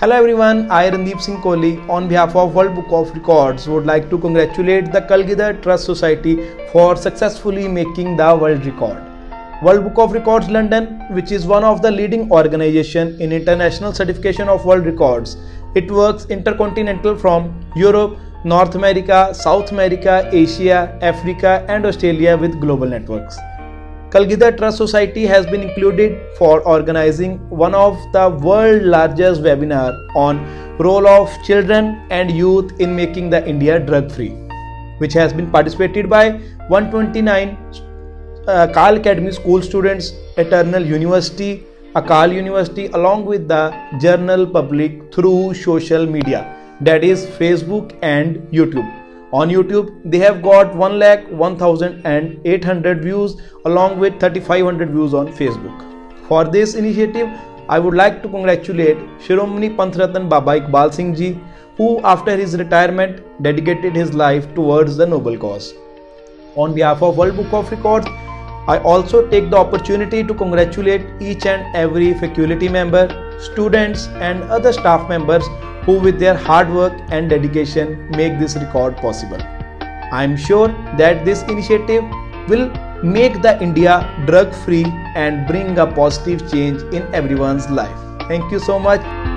Hello everyone, I Randeep Singh Kohli on behalf of World Book of Records would like to congratulate the Kalgidhar Trust Society for successfully making the world record. World Book of Records London, which is one of the leading organizations in international certification of world records. It works intercontinental from Europe, North America, South America, Asia, Africa and Australia with global networks. Kalgidhar Trust Society has been included for organizing one of the world's largest webinar on role of children and youth in making the India drug free, which has been participated by 129 Akal Academy school students, Eternal University, Akal University along with the general public through social media, that is Facebook and YouTube. On YouTube, they have got 1,01,800 views along with 3,500 views on Facebook. For this initiative, I would like to congratulate Shiromani Panth Ratna Baba Iqbal Singh Ji, who after his retirement dedicated his life towards the noble cause. On behalf of World Book of Records, I also take the opportunity to congratulate each and every faculty member, students and other staff members who with their hard work and dedication make this record possible. I am sure that this initiative will make the India drug free and bring a positive change in everyone's life. Thank you so much.